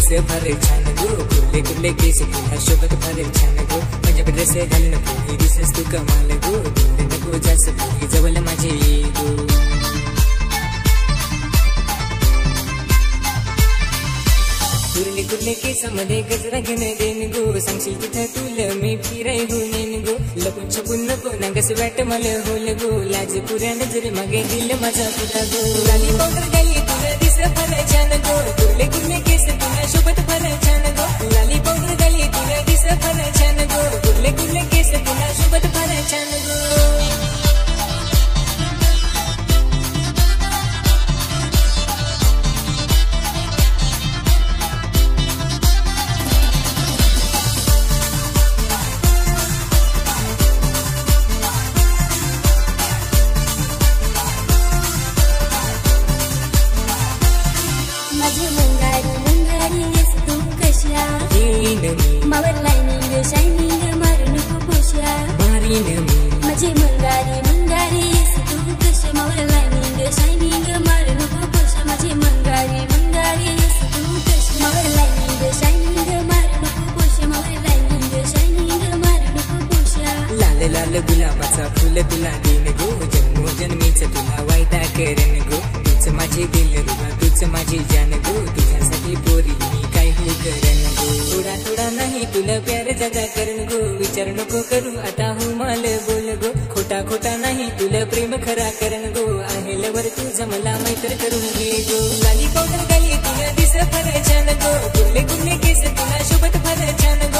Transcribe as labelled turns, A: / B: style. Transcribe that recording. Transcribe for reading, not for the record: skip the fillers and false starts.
A: फार छान गो, कुर्ले कुर्ले केस तुला शोभत फार छान गो, पंजाबी ड्रेस घालून पोरी दिसस तू कमाल गो, दूर नको जास पोरी जवळ माझे ये गो. कुर्ले कुर्ले केसामध्ये गजरा घेऊन देन गो, सांगशील तिथं तुला मी फिराय होऊन येईन गो, लपून छपून नको ना गस वाट मला होल गो, लाज पुऱ्या नजर मागे दिल माझा पुता गो. लाली पावडर गाली तुला दिस फार छान गो, कुर्ले कुर्ले केस तुला शोभत फार छान गो, लाली पावडर गाली तुला दिस फार छान गो, कुर्ले कुर्ले केस तुला शोभत फार छान गो.
B: माझी मंगारी मंगारी येस तू कशा, मावर लाईनिंग शायनिंग मारू नको पोशा. माझी मंगारी मंगारी येस तू कशा, मावर लाईनिंग शायनिंग मारू नको पोशा. माझी मंगारी मंगारी येस तू कशा, मावर लाईनिंग शायनिंग मारू नको पोशा. मावर लाईनिंग शायनिंग मारू नको पोशा.
A: लाल लाल गुलाबाचा फुल तुला देन गो, जन्मोजन्मीच तुला वायदा करेन गो, तूच माझे दिल रुबा तूच माझी जान गो, तुझ्यासाठी पोरी मी काय हो करेन गो. थोडा थोडा नाही तुला प्यार जादा करेन गो, विचार नको करू आता हो माल बोल गो, खोटा खोटा नाही तुला प्रेम खरा करेन गो, आहे लवर तुझा मला मैत्र करून घे गो. लाली पावडर गाली तुला दिस फार छान गो, कुर्ले कुर्ले केस तुला शोभत फार छान गो,